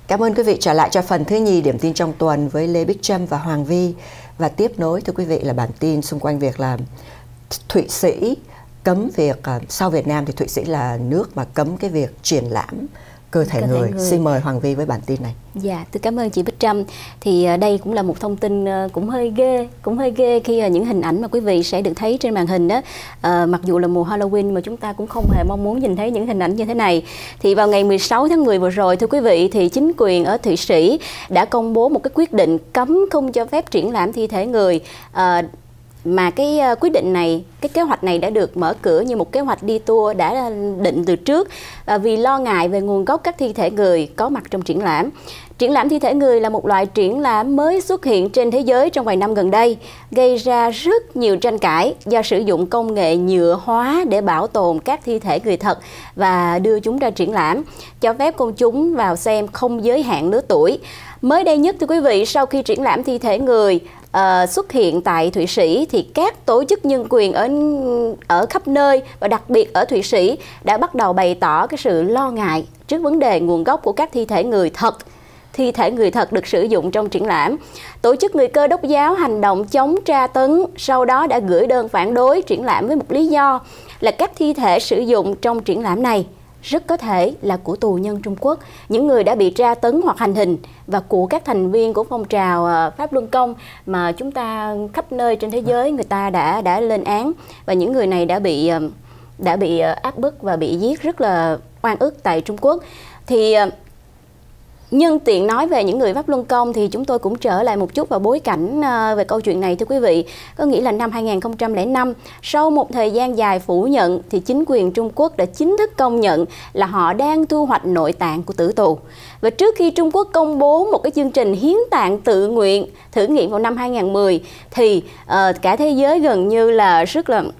Cảm ơn quý vị trở lại cho phần thứ nhì điểm tin trong tuần với Lê Bích Trâm và Hoàng Vi. Và tiếp nối thưa quý vị là bản tin xung quanh việc là Thụy Sĩ cấm việc, sau Việt Nam thì Thụy Sĩ là nước mà cấm cái việc triển lãm cơ thể người. Xin mời Hoàng Vi với bản tin này. Dạ, tôi cảm ơn chị Bích Trâm. Thì đây cũng là một thông tin cũng hơi ghê khi những hình ảnh mà quý vị sẽ được thấy trên màn hình đó. Mặc dù là mùa Halloween mà chúng ta cũng không hề mong muốn nhìn thấy những hình ảnh như thế này. Thì vào ngày 16 tháng 10 vừa rồi thưa quý vị, thì chính quyền ở Thụy Sĩ đã công bố một cái quyết định cấm không cho phép triển lãm thi thể người. Mà cái quyết định này, cái kế hoạch này đã được mở cửa như một kế hoạch đi tour đã định từ trước, vì lo ngại về nguồn gốc các thi thể người có mặt trong triển lãm. Triển lãm thi thể người là một loại triển lãm mới xuất hiện trên thế giới trong vài năm gần đây, gây ra rất nhiều tranh cãi do sử dụng công nghệ nhựa hóa để bảo tồn các thi thể người thật và đưa chúng ra triển lãm, cho phép công chúng vào xem không giới hạn lứa tuổi. Mới đây nhất thưa quý vị, sau khi triển lãm thi thể người xuất hiện tại Thụy Sĩ, thì các tổ chức nhân quyền ở khắp nơi và đặc biệt ở Thụy Sĩ đã bắt đầu bày tỏ cái sự lo ngại trước vấn đề nguồn gốc của các thi thể người thật. Thi thể người thật được sử dụng trong triển lãm. Tổ chức người Cơ đốc giáo hành động chống tra tấn sau đó đã gửi đơn phản đối triển lãm với một lý do là các thi thể sử dụng trong triển lãm này rất có thể là của tù nhân Trung Quốc, những người đã bị tra tấn hoặc hành hình, và của các thành viên của phong trào Pháp Luân Công mà chúng ta khắp nơi trên thế giới người ta đã lên án, và những người này đã bị áp bức và bị giết rất là oan ức tại Trung Quốc. Thì nhân tiện nói về những người Pháp Luân Công thì chúng tôi cũng trở lại một chút vào bối cảnh về câu chuyện này thưa quý vị. Có nghĩa là năm 2005, sau một thời gian dài phủ nhận thì chính quyền Trung Quốc đã chính thức công nhận là họ đang thu hoạch nội tạng của tử tù. Và trước khi Trung Quốc công bố một cái chương trình hiến tạng tự nguyện thử nghiệm vào năm 2010 thì cả thế giới gần như là rất là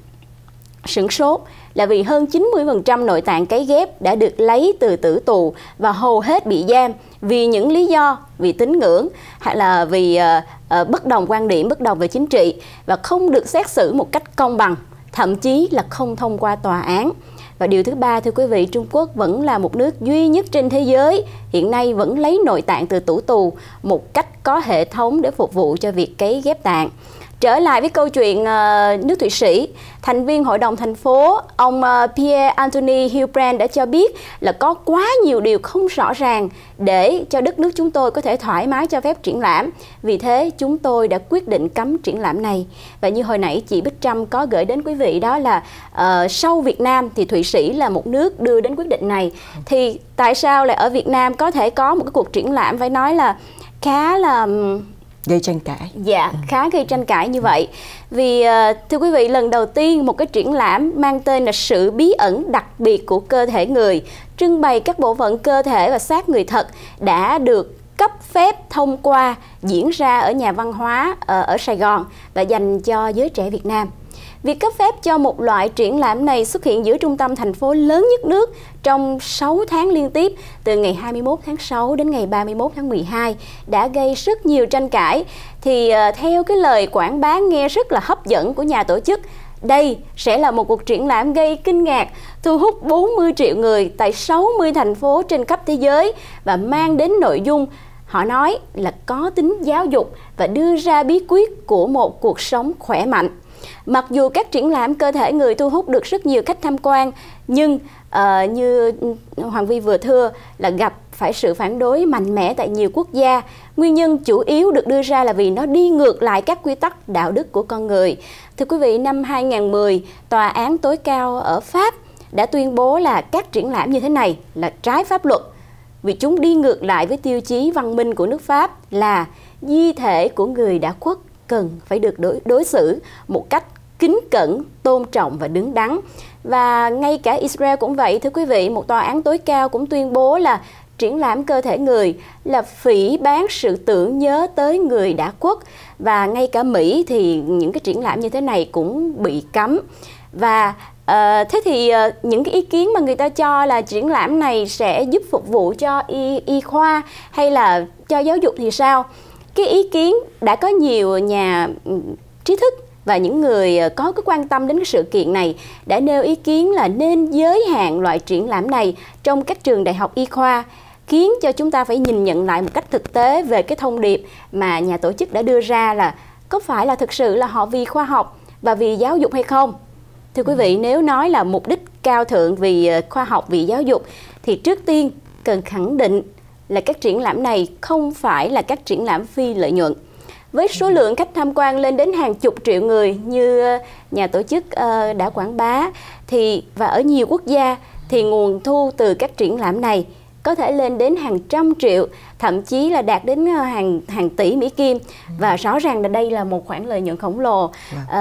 sửng sốt, là vì hơn 90% nội tạng cấy ghép đã được lấy từ tử tù và hầu hết bị giam vì những lý do vì tín ngưỡng hay là vì bất đồng quan điểm, bất đồng về chính trị, và không được xét xử một cách công bằng, thậm chí là không thông qua tòa án. Và điều thứ ba thưa quý vị, Trung Quốc vẫn là một nước duy nhất trên thế giới hiện nay vẫn lấy nội tạng từ tử tù một cách có hệ thống để phục vụ cho việc cấy ghép tạng. Trở lại với câu chuyện nước Thụy Sĩ, thành viên hội đồng thành phố, ông Pierre Anthony Hilbrand đã cho biết là có quá nhiều điều không rõ ràng để cho đất nước chúng tôi có thể thoải mái cho phép triển lãm. Vì thế chúng tôi đã quyết định cấm triển lãm này. Và như hồi nãy chị Bích Trâm có gửi đến quý vị đó là sau Việt Nam thì Thụy Sĩ là một nước đưa đến quyết định này. Thì tại sao lại ở Việt Nam có thể có một cái cuộc triển lãm phải nói là khá là gây tranh cãi. Dạ, khá gây tranh cãi như vậy. Vì thưa quý vị, lần đầu tiên một cái triển lãm mang tên là Sự bí ẩn đặc biệt của cơ thể người, trưng bày các bộ phận cơ thể và xác người thật, đã được cấp phép thông qua diễn ra ở nhà văn hóa ở Sài Gòn và dành cho giới trẻ Việt Nam. Việc cấp phép cho một loại triển lãm này xuất hiện giữa trung tâm thành phố lớn nhất nước trong 6 tháng liên tiếp, từ ngày 21 tháng 6 đến ngày 31 tháng 12, đã gây rất nhiều tranh cãi. Thì theo cái lời quảng bá nghe rất là hấp dẫn của nhà tổ chức, đây sẽ là một cuộc triển lãm gây kinh ngạc, thu hút 40 triệu người tại 60 thành phố trên khắp thế giới và mang đến nội dung họ nói là có tính giáo dục và đưa ra bí quyết của một cuộc sống khỏe mạnh. Mặc dù các triển lãm cơ thể người thu hút được rất nhiều khách tham quan, nhưng như Hoàng Vi vừa thưa là gặp phải sự phản đối mạnh mẽ tại nhiều quốc gia. Nguyên nhân chủ yếu được đưa ra là vì nó đi ngược lại các quy tắc đạo đức của con người. Thưa quý vị, năm 2010, Tòa án tối cao ở Pháp đã tuyên bố là các triển lãm như thế này là trái pháp luật, vì chúng đi ngược lại với tiêu chí văn minh của nước Pháp là di thể của người đã khuất cần phải được đối xử một cách kính cẩn, tôn trọng và đứng đắn. Và ngay cả Israel cũng vậy thưa quý vị, một tòa án tối cao cũng tuyên bố là triển lãm cơ thể người là phỉ báng sự tưởng nhớ tới người đã khuất. Và ngay cả Mỹ thì những cái triển lãm như thế này cũng bị cấm. Và thế thì những cái ý kiến mà người ta cho là triển lãm này sẽ giúp phục vụ cho y khoa hay là cho giáo dục thì sao? Cái ý kiến đã có nhiều nhà trí thức và những người có cái quan tâm đến cái sự kiện này đã nêu ý kiến là nên giới hạn loại triển lãm này trong các trường đại học y khoa, khiến cho chúng ta phải nhìn nhận lại một cách thực tế về cái thông điệp mà nhà tổ chức đã đưa ra, là có phải là thực sự là họ vì khoa học và vì giáo dục hay không? Thưa quý vị, nếu nói là mục đích cao thượng vì khoa học, vì giáo dục, thì trước tiên cần khẳng định là các triển lãm này không phải là các triển lãm phi lợi nhuận. Với số lượng khách tham quan lên đến hàng chục triệu người như nhà tổ chức đã quảng bá, và ở nhiều quốc gia thì nguồn thu từ các triển lãm này có thể lên đến hàng trăm triệu, thậm chí là đạt đến hàng tỷ Mỹ Kim. Và rõ ràng là đây là một khoản lợi nhuận khổng lồ.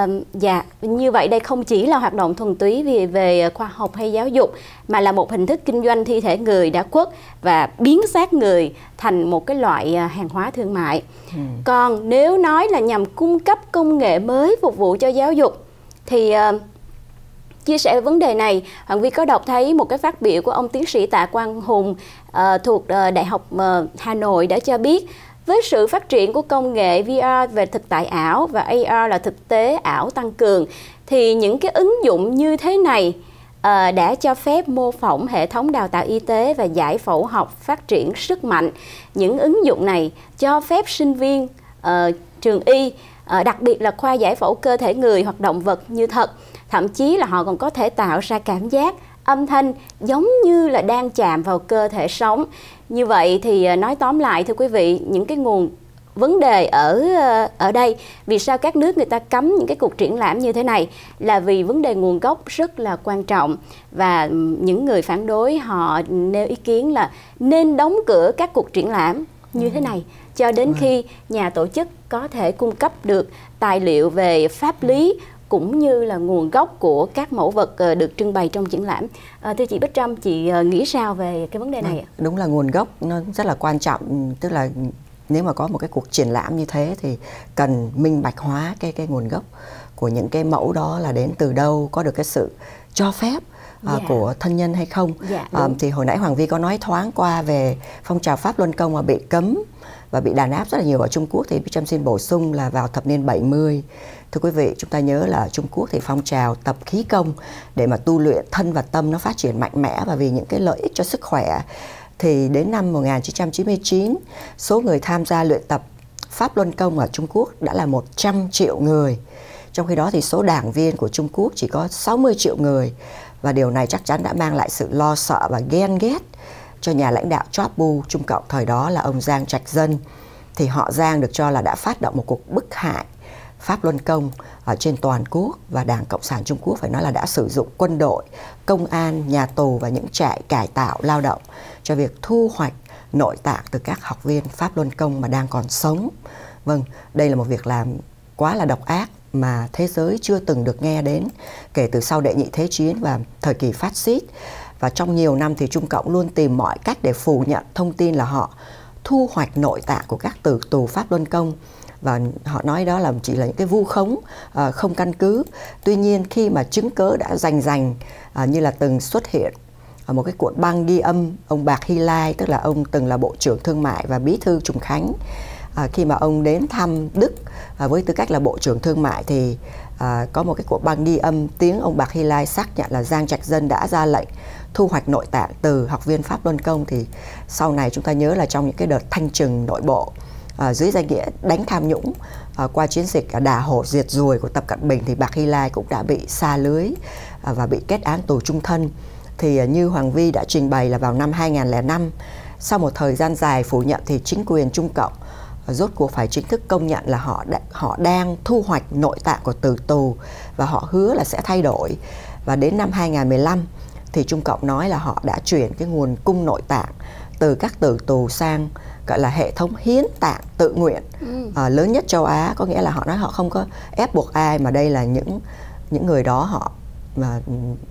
Như vậy đây không chỉ là hoạt động thuần túy về khoa học hay giáo dục, mà là một hình thức kinh doanh thi thể người đã khuất và biến xác người thành một cái loại hàng hóa thương mại. Còn nếu nói là nhằm cung cấp công nghệ mới phục vụ cho giáo dục, thì chia sẻ về vấn đề này, Hoàng Vi có đọc thấy một cái phát biểu của ông tiến sĩ Tạ Quang Hùng thuộc Đại học Hà Nội đã cho biết, với sự phát triển của công nghệ VR về thực tại ảo và AR là thực tế ảo tăng cường, thì những cái ứng dụng như thế này đã cho phép mô phỏng hệ thống đào tạo y tế và giải phẫu học phát triển rất mạnh. Những ứng dụng này cho phép sinh viên trường y, đặc biệt là khoa giải phẫu cơ thể người hoặc động vật như thật. Thậm chí là họ còn có thể tạo ra cảm giác, âm thanh giống như là đang chạm vào cơ thể sống. Như vậy thì nói tóm lại thưa quý vị, những cái nguồn vấn đề ở đây, vì sao các nước người ta cấm những cái cuộc triển lãm như thế này, là vì vấn đề nguồn gốc rất là quan trọng. Và những người phản đối họ nêu ý kiến là nên đóng cửa các cuộc triển lãm như thế này cho đến khi nhà tổ chức có thể cung cấp được tài liệu về pháp lý cũng như là nguồn gốc của các mẫu vật được trưng bày trong triển lãm. Thưa chị Bích Trâm, chị nghĩ sao về cái vấn đề này ạ? Đúng là nguồn gốc nó rất là quan trọng, tức là nếu mà có một cái cuộc triển lãm như thế thì cần minh bạch hóa cái nguồn gốc của những cái mẫu đó là đến từ đâu, có được cái sự cho phép của thân nhân hay không. Thì hồi nãy Hoàng Vi có nói thoáng qua về phong trào Pháp Luân Công mà bị cấm và bị đàn áp rất là nhiều ở Trung Quốc, thì Bích Trâm xin bổ sung là vào thập niên 70, thưa quý vị, chúng ta nhớ là Trung Quốc thì phong trào tập khí công để mà tu luyện thân và tâm nó phát triển mạnh mẽ, và vì những cái lợi ích cho sức khỏe thì đến năm 1999 số người tham gia luyện tập Pháp Luân Công ở Trung Quốc đã là 100 triệu người. Trong khi đó thì số đảng viên của Trung Quốc chỉ có 60 triệu người, và điều này chắc chắn đã mang lại sự lo sợ và ghen ghét cho nhà lãnh đạo chóp bu Trung Cộng thời đó là ông Giang Trạch Dân. Thì họ Giang được cho là đã phát động một cuộc bức hại Pháp Luân Công ở trên toàn quốc, và Đảng Cộng sản Trung Quốc phải nói là đã sử dụng quân đội, công an, nhà tù và những trại cải tạo lao động cho việc thu hoạch nội tạng từ các học viên Pháp Luân Công mà đang còn sống. Vâng, đây là một việc làm quá là độc ác mà thế giới chưa từng được nghe đến kể từ sau đệ nhị thế chiến và thời kỳ phát xít. Và trong nhiều năm thì Trung Cộng luôn tìm mọi cách để phủ nhận thông tin là họ thu hoạch nội tạng của các tử tù Pháp Luân Công, và họ nói đó là chỉ là những cái vu khống không căn cứ. Tuy nhiên khi mà chứng cớ đã rành như là từng xuất hiện một cái cuộn băng ghi âm ông Bạc Hy Lai, tức là ông từng là Bộ trưởng Thương mại và Bí thư Trùng Khánh, khi mà ông đến thăm Đức với tư cách là Bộ trưởng Thương mại, thì có một cái cuộn băng ghi âm tiếng ông Bạc Hy Lai xác nhận là Giang Trạch Dân đã ra lệnh thu hoạch nội tạng từ học viên Pháp Luân Công. Thì sau này chúng ta nhớ là trong những cái đợt thanh trừng nội bộ dưới danh nghĩa đánh tham nhũng qua chiến dịch đả hổ diệt ruồi của Tập Cận Bình, thì Bạc Hy Lai cũng đã bị sa lưới và bị kết án tù trung thân. Thì như Hoàng Vi đã trình bày là vào năm 2005, sau một thời gian dài phủ nhận thì chính quyền Trung Cộng rốt cuộc phải chính thức công nhận là họ đang thu hoạch nội tạng của tử tù, và họ hứa là sẽ thay đổi. Và đến năm 2015 thì Trung Cộng nói là họ đã chuyển cái nguồn cung nội tạng từ các tử tù sang gọi là hệ thống hiến tạng tự nguyện lớn nhất châu Á. Có nghĩa là họ nói họ không có ép buộc ai, mà đây là những người đó họ mà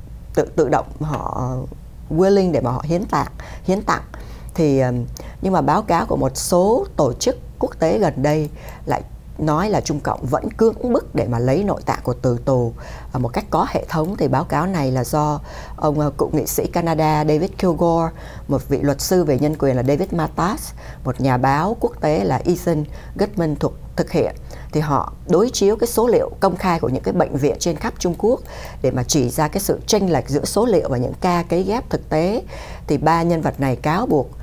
tự động, họ willing để mà họ hiến tặng. Thì nhưng mà báo cáo của một số tổ chức quốc tế gần đây lại nói là Trung Cộng vẫn cưỡng bức để mà lấy nội tạng của tử tù một cách có hệ thống. Thì báo cáo này là do ông cựu nghị sĩ Canada David Kilgour, một vị luật sư về nhân quyền là David Matas, một nhà báo quốc tế là Ethan Gutman thực hiện. Thì họ đối chiếu cái số liệu công khai của những cái bệnh viện trên khắp Trung Quốc để mà chỉ ra cái sự chênh lệch giữa số liệu và những ca cấy ghép thực tế. Thì ba nhân vật này cáo buộc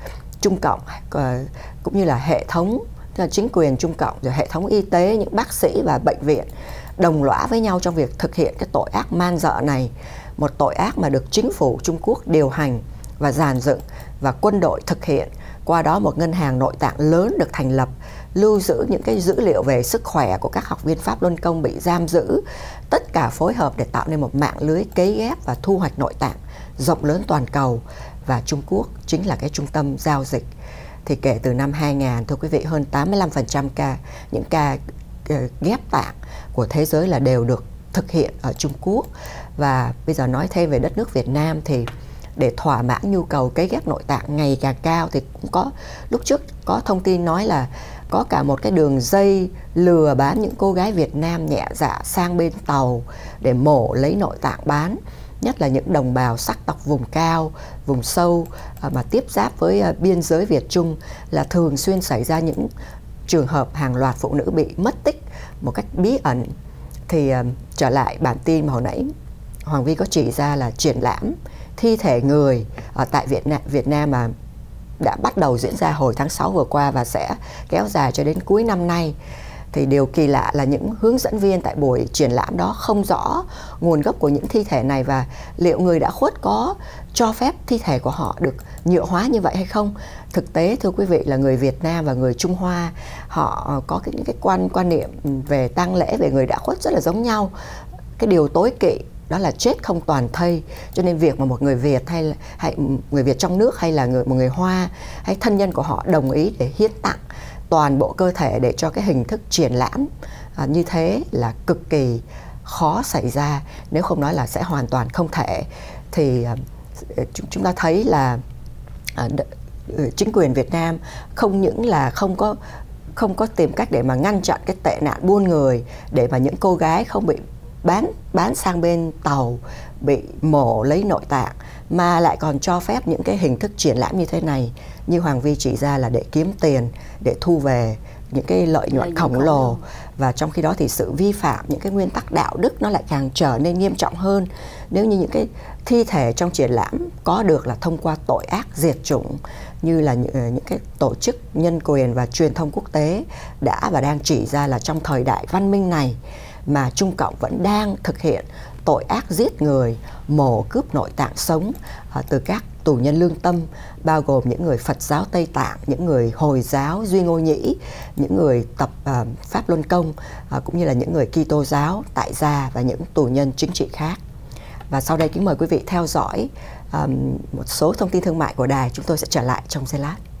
Trung Cộng cũng như là hệ thống chính quyền Trung Cộng, rồi hệ thống y tế, những bác sĩ và bệnh viện đồng lõa với nhau trong việc thực hiện cái tội ác man dợ này. Một tội ác mà được chính phủ Trung Quốc điều hành và dàn dựng và quân đội thực hiện. Qua đó một ngân hàng nội tạng lớn được thành lập, lưu giữ những cái dữ liệu về sức khỏe của các học viên Pháp Luân Công bị giam giữ. Tất cả phối hợp để tạo nên một mạng lưới cấy ghép và thu hoạch nội tạng rộng lớn toàn cầu. Và Trung Quốc chính là cái trung tâm giao dịch. Thì kể từ năm 2000, thưa quý vị, hơn 85% những ca ghép tạng của thế giới là đều được thực hiện ở Trung Quốc. Và bây giờ nói thêm về đất nước Việt Nam thì để thỏa mãn nhu cầu cấy ghép nội tạng ngày càng cao thì cũng có, lúc trước có thông tin nói là có cả một cái đường dây lừa bán những cô gái Việt Nam nhẹ dạ sang bên Tàu để mổ lấy nội tạng bán, nhất là những đồng bào sắc tộc vùng cao, vùng sâu mà tiếp giáp với biên giới Việt Trung, là thường xuyên xảy ra những trường hợp hàng loạt phụ nữ bị mất tích một cách bí ẩn. Thì trở lại bản tin mà hồi nãy Hoàng Vi có chỉ ra là triển lãm thi thể người ở tại Việt Nam mà đã bắt đầu diễn ra hồi tháng 6 vừa qua và sẽ kéo dài cho đến cuối năm nay. Thì điều kỳ lạ là những hướng dẫn viên tại buổi triển lãm đó không rõ nguồn gốc của những thi thể này và liệu người đã khuất có cho phép thi thể của họ được nhựa hóa như vậy hay không. Thực tế thưa quý vị là người Việt Nam và người Trung Hoa họ có những cái quan niệm về tang lễ, về người đã khuất rất là giống nhau. Cái điều tối kỵ đó là chết không toàn thây, cho nên việc mà một người Việt hay người Việt trong nước hay là một người Hoa hay thân nhân của họ đồng ý để hiến tặng toàn bộ cơ thể để cho cái hình thức triển lãm như thế là cực kỳ khó xảy ra, nếu không nói là sẽ hoàn toàn không thể. Thì chúng ta thấy là chính quyền Việt Nam không những là không có tìm cách để mà ngăn chặn cái tệ nạn buôn người, để mà những cô gái không bị bán sang bên Tàu, bị mổ lấy nội tạng, mà lại còn cho phép những cái hình thức triển lãm như thế này, như Hoàng Vi chỉ ra, là để kiếm tiền, để thu về những cái lợi nhuận khổng lồ. Và trong khi đó thì sự vi phạm những cái nguyên tắc đạo đức nó lại càng trở nên nghiêm trọng hơn, nếu như những cái thi thể trong triển lãm có được là thông qua tội ác diệt chủng, như là những cái tổ chức nhân quyền và truyền thông quốc tế đã và đang chỉ ra là trong thời đại văn minh này mà Trung Cộng vẫn đang thực hiện tội ác giết người, mổ cướp nội tạng sống từ các tù nhân lương tâm, bao gồm những người Phật giáo Tây Tạng, những người Hồi giáo Duy Ngô Nhĩ, những người tập Pháp Luân Công, cũng như là những người Kitô giáo tại gia và những tù nhân chính trị khác. Và sau đây kính mời quý vị theo dõi một số thông tin thương mại của đài. Chúng tôi sẽ trở lại trong giây lát.